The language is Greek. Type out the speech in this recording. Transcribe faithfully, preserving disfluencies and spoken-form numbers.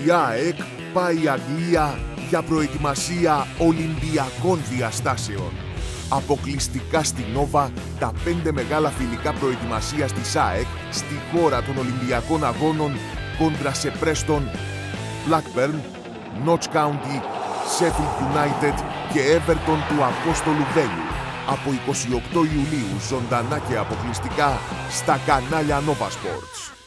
Η ΑΕΚ πάει Αγγλία για προετοιμασία Ολυμπιακών διαστάσεων. Αποκλειστικά στη Νόβα τα πέντε μεγάλα φιλικά προετοιμασίας της ΑΕΚ στη χώρα των Ολυμπιακών Αγώνων κόντρα σε Preston, Blackburn, Notts County, Sheffield United και Everton του Απόστολου Βέλου από είκοσι οκτώ Ιουλίου ζωντανά και αποκλειστικά στα κανάλια Nova Sports.